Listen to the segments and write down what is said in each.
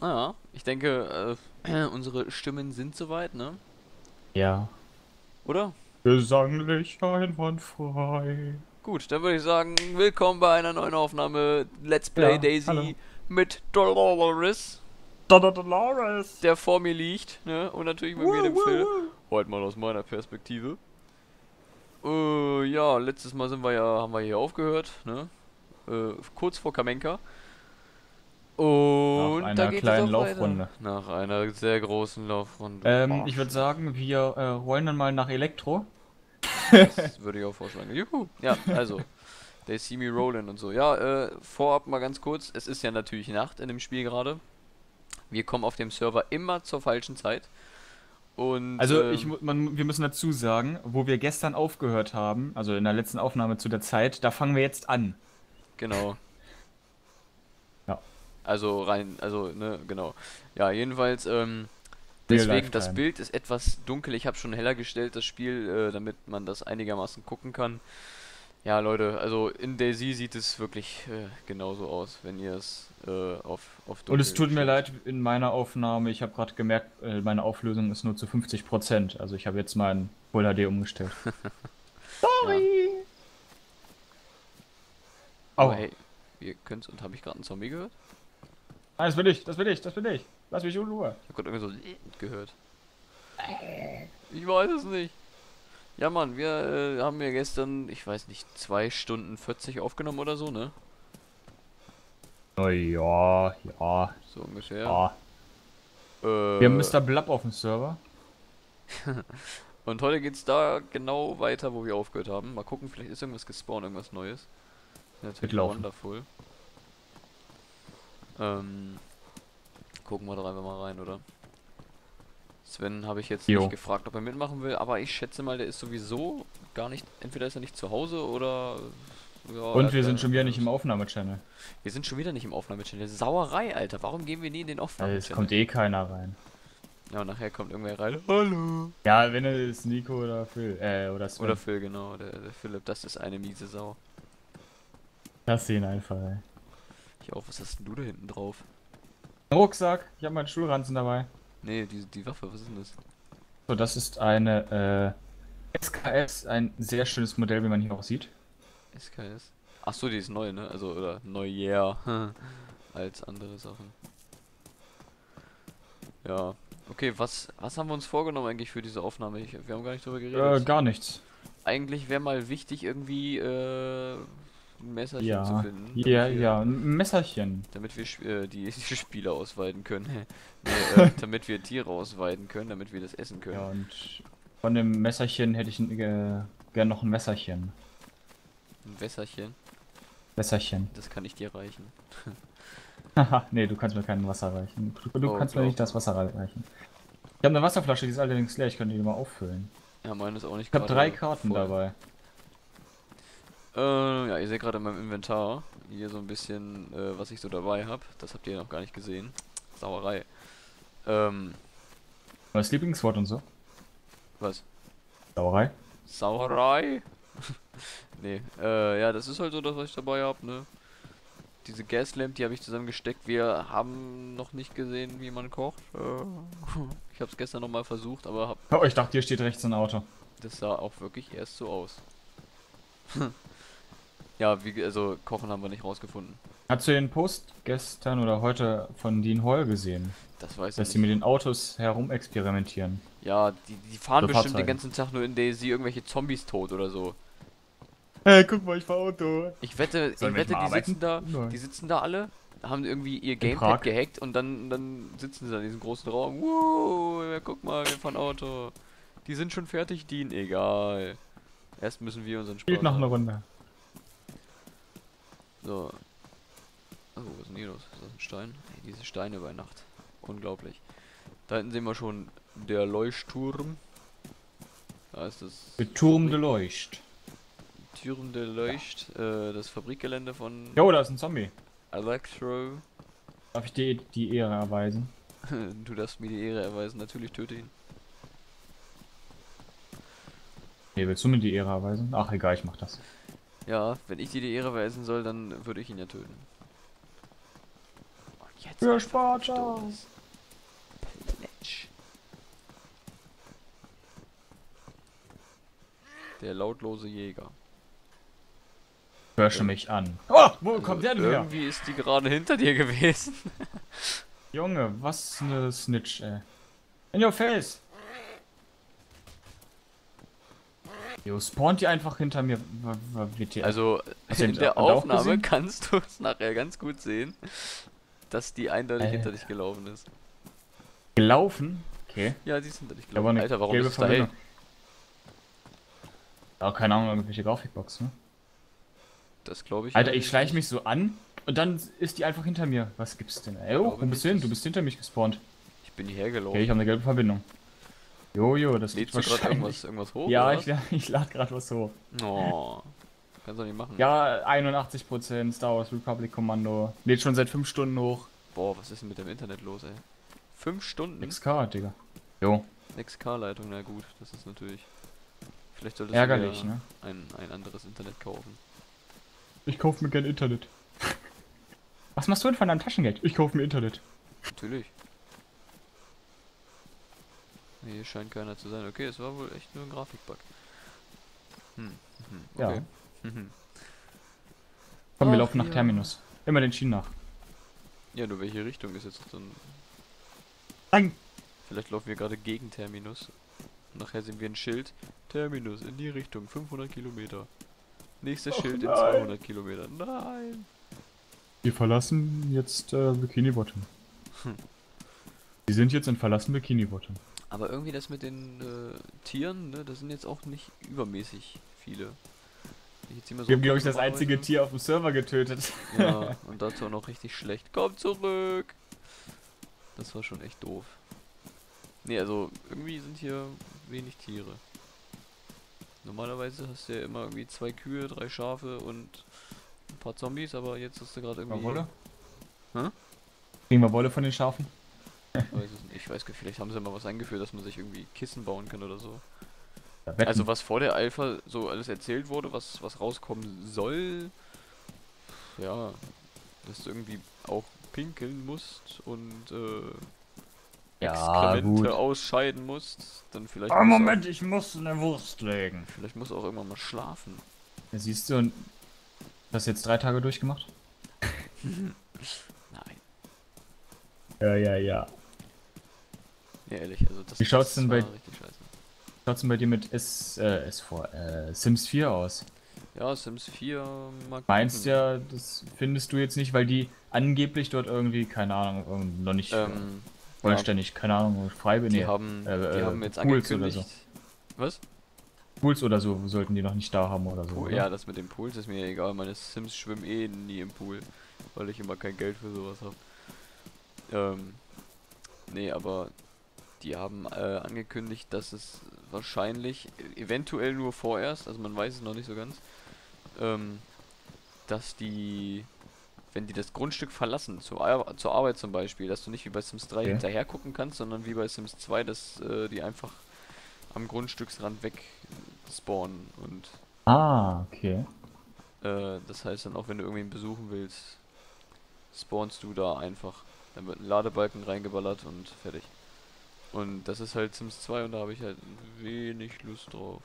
Ja, ich denke, unsere Stimmen sind soweit, ne? Ja. Oder? Gesanglich einwandfrei. Gut, dann würde ich sagen, willkommen bei einer neuen Aufnahme Let's Play Ja, hallo. Daisy mit Dolores, Dolores. der vor mir liegt, ne? Und natürlich mit mir, Woo, dem woo, Phil. woo. Heute mal aus meiner Perspektive. Ja, letztes Mal haben wir hier aufgehört, ne? Kurz vor Kamenka. Nach Und da einer geht es kleinen auch weiter. Laufrunde. Nach einer sehr großen Laufrunde. Ich würde sagen, wir rollen dann mal nach Elektro. Das würde ich auch vorschlagen. Juhu. Ja, also, they see me rolling und so. Ja, vorab mal ganz kurz. Es ist ja natürlich Nacht in dem Spiel gerade. Wir kommen auf dem Server immer zur falschen Zeit. Und, Also wir müssen dazu sagen, wo wir gestern aufgehört haben, also in der letzten Aufnahme zu der Zeit, da fangen wir jetzt an. genau. Ja, Also rein, also, ne, genau. Ja, jedenfalls, Real deswegen, das Lifetime. Bild ist etwas dunkel. Ich habe schon heller gestellt, das Spiel, damit man das einigermaßen gucken kann. Ja, Leute, also in DayZ sieht es wirklich genauso aus, wenn ihr es auf Und es dunkel tut mir stellt. leid in meiner Aufnahme, ich habe gerade gemerkt, meine Auflösung ist nur zu 50%. Also ich habe jetzt mein Full HD umgestellt. Ja, Sorry. aber Oh. hey, ihr könnt's, und habe ich gerade einen Zombie gehört? Nein, das bin ich, das bin ich, das bin ich. Lass mich in Ruhe. Ich habe gerade irgendwie so gehört. Ich weiß es nicht. Ja, Mann, wir haben ja gestern, ich weiß nicht, 2 Stunden 40 aufgenommen oder so, ne? Oh ja, ja, So ungefähr. ja. Wir haben Äh, Mr. Blub auf dem Server. und heute geht's da genau weiter, wo wir aufgehört haben. Mal gucken, vielleicht ist irgendwas gespawnt, irgendwas Neues. Natürlich Mitlaufen. wonderful. Ähm, gucken wir doch einfach mal rein, oder? Sven habe ich jetzt nicht Jo. gefragt, ob er mitmachen will, aber ich schätze mal, der ist sowieso gar nicht. Entweder ist er nicht zu Hause oder. Ja, er Und hat wir sind schon wieder keine nicht im Lust. Aufnahmechannel. Wir sind schon wieder nicht im Aufnahmechannel. Sauerei, Alter. Warum gehen wir nie in den Also es Aufnahmechannel? kommt eh keiner rein. Ja, und nachher kommt irgendwer rein. Hallo. Ja, wenn es ist Nico oder Phil, oder Oder Sven. Phil, genau. Der Philipp, das ist eine miese Sau. Lass ihn einfach, ey. Ich auch, was hast denn du da hinten drauf? Rucksack, ich habe meinen Schulranzen dabei. Nee, die Waffe, was ist denn das? So, das ist eine SKS, ein sehr schönes Modell, wie man hier auch sieht. SKS. Ach so, die ist neu, ne? Also, oder neuer als andere Sachen. Ja. Okay, was haben wir uns vorgenommen eigentlich für diese Aufnahme? Wir haben gar nicht drüber geredet. Gar nichts. Eigentlich wäre mal wichtig, irgendwie ein Messerchen zu Ja, finden, ja, ja, ein Messerchen. damit wir die Spiele ausweiden können. Nee, damit wir Tiere ausweiden können, damit wir das essen können. Ja, und von dem Messerchen hätte ich gern noch ein Messerchen. Ein Wässerchen, Messerchen. das kann ich dir reichen. Haha, nee, du kannst mir kein Wasser reichen. Du Oh, kannst mir glaub nicht das mir. Wasser reichen. Ich habe eine Wasserflasche, die ist allerdings leer, ich könnte die mal auffüllen. Ja, meine ist auch nicht Ich habe 3 gerade Karten voll. dabei. Ja, ihr seht gerade in meinem Inventar hier so ein bisschen, was ich so dabei habe. Das habt ihr noch gar nicht gesehen. Sauerei. Ähm, Das Lieblingswort und so. was? Sauerei. Sauerei? Nee, ja, das ist halt so das, was ich dabei habe, ne? Diese Gaslamp, die habe ich zusammengesteckt. Wir haben noch nicht gesehen, wie man kocht. Ich habe es gestern noch mal versucht, aber Oh, ich dachte, hier steht rechts ein Auto. das sah auch wirklich erst so aus. Ja, also kochen haben wir nicht rausgefunden. Hast du den Post gestern oder heute von Dean Hall gesehen? Das weiß ich Dass sie nicht. mit den Autos herumexperimentieren. Ja, die fahren So bestimmt den Fahrzeuge. ganzen Tag nur in DayZ irgendwelche Zombies tot oder so. Hey, guck mal, ich fahr Auto. Ich Sollen wir nicht wette, mal arbeiten? die Nein. sitzen da alle, haben irgendwie ihr In Gamepad Prag? gehackt und dann sitzen sie da in diesem großen Raum. Wow, ja, guck mal, wir fahren Auto. Die sind schon fertig, Dean. Egal. Erst müssen wir unseren Spielt Spaß noch eine haben. Runde. So. Oh, was ist denn hier los? Ist das ein Stein? Ey, diese Steine bei Nacht. Unglaublich. Da hinten sehen wir schon der Leuchtturm. Da ist das Der Turm de Leucht. Türm der Ja. Leucht, das Fabrikgelände von Jo, da ist ein Zombie. Electro. Darf ich dir die Ehre erweisen? Du darfst mir die Ehre erweisen, natürlich töte ihn. Nee, willst du mir die Ehre erweisen? Ach, egal, ich mach das. Ja, wenn ich dir die Ehre erweisen soll, dann würde ich ihn ja töten. Oh, Für Sparta! Plätsch. Der lautlose Jäger. Hörst du mich an? Oh, wo Also kommt der denn her? irgendwie ist die gerade hinter dir gewesen. Junge, was ne Snitch, ey. In your face! Jo, spawnt die einfach hinter mir. WTF. Also Hast du in den der auch Aufnahme gesehen? kannst du es nachher ganz gut sehen, dass die eindeutig hinter Alter. dich gelaufen ist. Gelaufen? Okay. Ja, die ist hinter dich Da war gelaufen. eine Alter, warum gelbe ist es da hell? Verbindung. Ja, keine Ahnung, irgendwelche Grafikbox, ne? Das glaube ich. Alter, ich allerdings schleiche nicht. mich so an und dann ist die einfach hinter mir. Was gibt's denn? Ey, oh, glaube wo bist nicht, du hin? dass- Du bist hinter mich gespawnt. Ich bin hierher gelaufen. Okay, ich habe eine gelbe Verbindung. Jojo, das liegt Lädst du gerade wahrscheinlich. irgendwas hoch? Ja, oder ich lade gerade was hoch. was? Oh, kannst du nicht machen. Ja, 81% Star Wars Republic Kommando. Lädt schon seit 5 Stunden hoch. Boah, was ist denn mit dem Internet los, ey? 5 Stunden? XK, Digga. Jo. XK-Leitung, na gut, das ist natürlich. Vielleicht solltest Ärgerlich, du ne? dir ein anderes Internet kaufen. Ich kauf mir gern Internet. Was machst du denn von deinem Taschengeld? Ich kauf mir Internet. Natürlich. Nee, hier scheint keiner zu sein. Okay, es war wohl echt nur ein Grafikbug. Okay. Mhm. Komm, wir Ach, laufen nach ja. Terminus. Immer den Schienen nach. Ja, nur welche Richtung ist jetzt dann. Nein! Vielleicht laufen wir gerade gegen Terminus. Und nachher sehen wir ein Schild. Terminus in die Richtung, 500 Kilometer. Nächstes Och, Schild in nein. 200 Kilometer. Nein! Wir verlassen jetzt Bikini Bottom. Wir sind jetzt in verlassen Bikini Bottom. Aber irgendwie das mit den Tieren, ne, das sind jetzt auch nicht übermäßig viele. Ich jetzt hier mal so Wir haben, glaube ich, das normalerweise- einzige Tier auf dem Server getötet. Ja, und dazu auch noch richtig schlecht. Komm zurück! Das war schon echt doof. Nee, also irgendwie sind hier wenig Tiere. Normalerweise hast du ja immer irgendwie 2 Kühe, 3 Schafe und ein paar Zombies, aber jetzt hast du gerade irgendwie... Wolle? Hä? Kriegen wir Wolle von den Schafen? Ich weiß gar nicht, vielleicht haben sie mal was eingeführt, dass man sich irgendwie Kissen bauen kann oder so. Ja, wetten. Also was vor der Alpha so alles erzählt wurde, was rauskommen soll, ja, dass du irgendwie auch pinkeln musst und ja, Exkremente gut. ausscheiden musst, dann vielleicht Ah, musst du Moment, ich muss eine Wurst legen. vielleicht musst du auch irgendwann mal schlafen. Ja, siehst du, und das jetzt 3 Tage durchgemacht? Nein. Ja. Ja, ehrlich, also das Wie schaut's das denn bei- war richtig scheiße. Wie schaut's denn bei dir mit Sims 4 aus? Ja, Sims 4 mal Meinst gucken. ja, das findest du jetzt nicht, weil die angeblich dort irgendwie, keine Ahnung, noch nicht vollständig, keine Ahnung, frei bin. Die Nee, haben jetzt Pools oder angekündigt. Was? Pools oder so sollten die noch nicht da haben oder so. Pool, oder? ja, das mit den Pools ist mir egal. Meine Sims schwimmen eh nie im Pool, weil ich immer kein Geld für sowas habe. Nee, aber die haben angekündigt, dass es wahrscheinlich, eventuell nur vorerst, also man weiß es noch nicht so ganz, dass die, wenn die das Grundstück verlassen, zur Arbeit zum Beispiel, dass du nicht wie bei Sims 3 Okay. hinterher gucken kannst, sondern wie bei Sims 2, dass die einfach am Grundstücksrand weg spawnen und Okay. das heißt dann auch, wenn du irgendwen besuchen willst, spawnst du da einfach. Dann wird ein Ladebalken reingeballert und fertig. Und das ist halt Sims 2 und da habe ich halt wenig Lust drauf.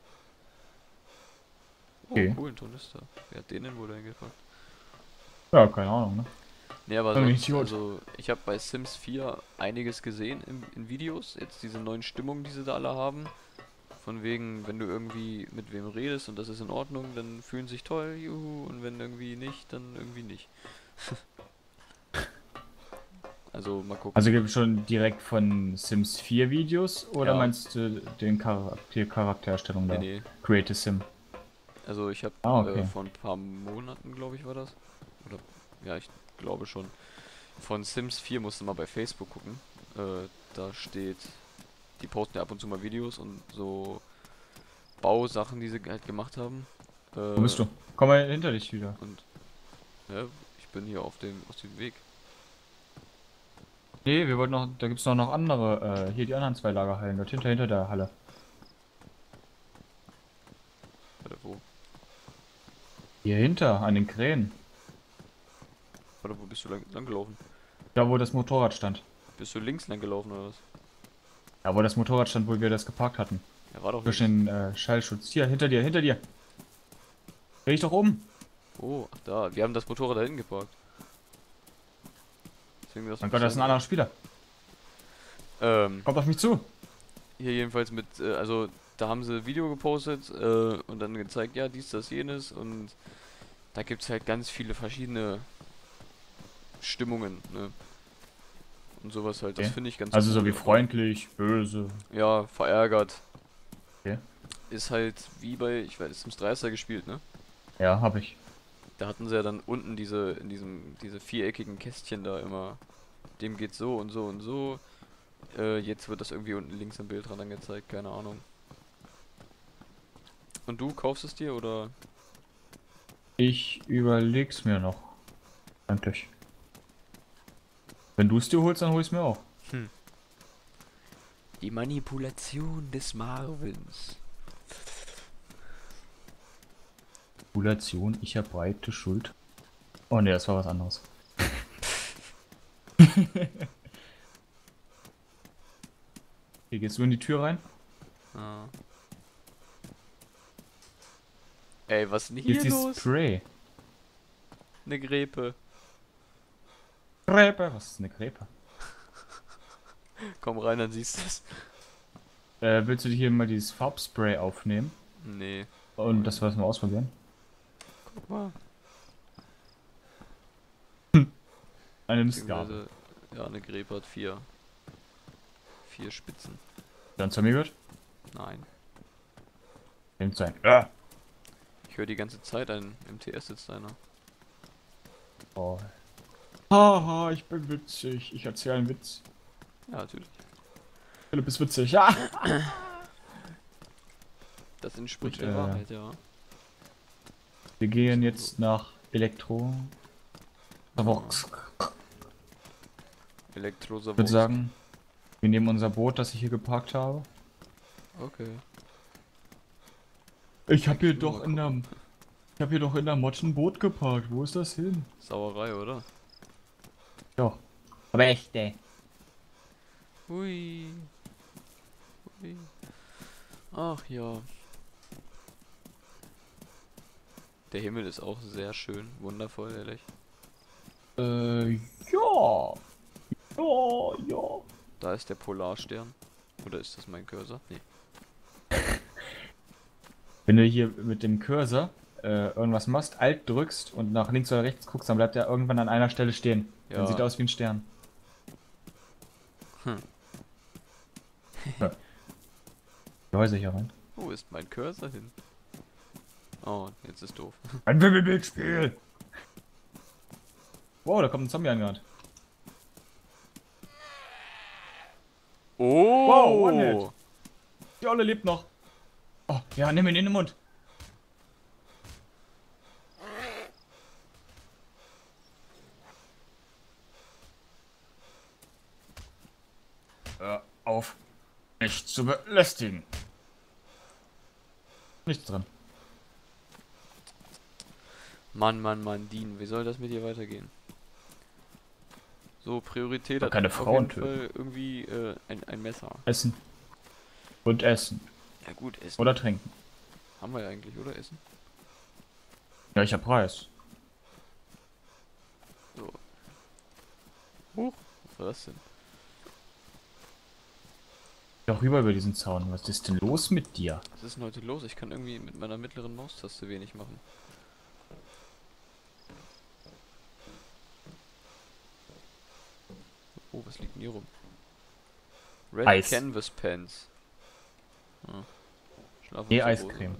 Oh, Okay. cool, ein Tornister. Wer hat den denn wohl eingepackt? Ja, keine Ahnung, ne? Nee, aber Ein sonst, Idiot. also ich habe bei Sims 4 einiges gesehen in Videos. Jetzt diese neuen Stimmungen, die sie da alle haben. Von wegen, wenn du irgendwie mit wem redest und das ist in Ordnung, dann fühlen sie sich toll, juhu, und wenn irgendwie nicht, dann irgendwie nicht. Also mal gucken. Also gibt es schon direkt von Sims 4 Videos oder Ja. meinst du den die Charaktererstellung da? Nee. Create a Sim. Also ich habe Okay. vor ein paar Monaten, glaube ich, war das. Oder ja, ich glaube schon. Von Sims 4 musste mal bei Facebook gucken. Da steht, die posten ja ab und zu mal Videos und so Bausachen, die sie halt gemacht haben. Wo bist du? Komm mal hinter dich wieder. Und ja, ich bin hier auf dem Weg. Nee, wir wollten noch, da gibt's noch andere, hier die anderen 2 Lagerhallen, dort hinter der Halle. Warte, wo? Hier hinter, an den Krähen. Warte, wo bist du lang gelaufen? Da, wo das Motorrad stand. Bist du links lang gelaufen oder was? Da, wo das Motorrad stand, wo wir das geparkt hatten. Ja, war doch Durch links. den Schallschutz. Hier, hinter dir, hinter dir. Dreh dich doch um. Oh, ach da. Wir haben das Motorrad da hinten geparkt. Deswegen das Mein Gott, das ist ein anderer Spieler. Ähm, Kommt auf mich zu. hier jedenfalls mit, also da haben sie ein Video gepostet und dann gezeigt, ja, dies, das, jenes und da gibt es halt ganz viele verschiedene Stimmungen, ne? Und sowas halt, das Okay. finde ich ganz Also so cool, wie aber freundlich, böse. ja, verärgert. Okay. Ist halt wie bei, ich weiß, Sims 3 hast du ja gespielt, ne? Ja, hab ich. Da hatten sie ja dann unten diese viereckigen Kästchen da immer. Dem geht so und so und so. Jetzt wird das irgendwie unten links im Bild dran angezeigt, keine Ahnung. Und du kaufst es dir oder? Ich überleg's mir noch. Eigentlich. Wenn du es dir holst, dann hol ich's mir auch. Hm. Die Manipulation des Marvins. Population, ich hab breite Schuld. Oh ne, das war was anderes. Hier gehst du in die Tür rein. Ah. Ey, was ist denn Hier hier ist die los? Spray. Eine Gräpe. Gräpe. Was ist eine Gräpe? Komm rein, dann siehst du es. Willst du hier mal dieses Farbspray aufnehmen? Nee. Und das was mal ausprobieren? Guck mal. Eine Mistgabel. Beziehungsweise, ja, eine Gräpe hat vier Spitzen. Dann zu mir gehört? Nein. Nimmt sein. Ja. Ich höre die ganze Zeit einen MTS sitzt einer. Oh. Haha, ich bin witzig. Ich erzähle einen Witz. Ja, natürlich. Philipp ist witzig. Ja. Das entspricht Gut, der Wahrheit, ja. Wir gehen jetzt nach Elektro. Vox. Ich Elektrosavos. würde sagen, wir nehmen unser Boot, das ich hier geparkt habe. Okay. Ich habe hier Nur doch mal in der, ich habe hier doch in der Mod ein Boot geparkt. Wo ist das hin? Sauerei, oder? Doch. Aber echt, ey. Hui. Hui. Ach ja. Der Himmel ist auch sehr schön, wundervoll, ehrlich. Ja. Ja, ja. Da ist der Polarstern. Oder ist das mein Cursor? Nee. Wenn du hier mit dem Cursor irgendwas machst, Alt drückst und nach links oder rechts guckst, dann bleibt er irgendwann an einer Stelle stehen. Dann sieht Ja. aus wie ein Stern. Hm. Ja. Die Häuser hier rein. Wo ist mein Cursor hin? Oh, jetzt ist doof. Ein Wimmelbildspiel! Wow, da kommt ein Zombie angerannt. Oh! Wow, One-Hit. Die Olle lebt noch. Oh, ja, nimm ihn in den Mund. Hör auf, mich zu belästigen. Nichts dran. Mann, Mann, Mann, Dean, wie soll das mit dir weitergehen? So, Priorität Doch hat keine auf Frauen jeden Fall irgendwie ein Messer. Essen. Und essen. Ja gut, Essen. Oder trinken. Haben wir ja eigentlich, oder? Essen? Welcher Preis? So. Huch, was war das denn? Doch rüber über diesen Zaun. Was ist denn los mit dir? Was ist denn heute los? Ich kann irgendwie mit meiner mittleren Maustaste wenig machen. Oh, was liegt denn hier rum? Red Eis. Canvas Pants. Ah. Nee, Schlafhose. Eiscreme.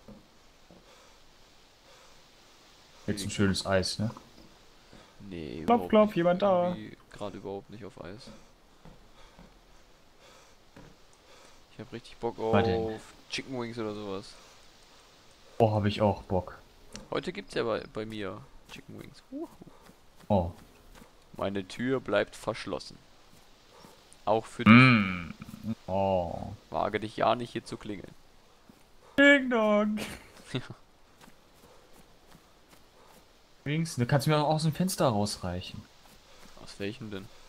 Jetzt ein schönes Eis, ne? Nee, Klopf, überhaupt klopf, nicht. jemand da? Irgendwie gerade überhaupt nicht auf Eis. Ich habe richtig Bock Was denn? auf Chicken Wings oder sowas. Oh, habe ich auch Bock. Heute gibt's ja bei mir Chicken Wings. Oh. Meine Tür bleibt verschlossen. Auch für dich. Mm. Oh. Wage dich ja nicht hier zu klingeln. Ding Dong. Ja. Übrigens, du kannst mir auch aus dem Fenster rausreichen. Ach Was welchen denn?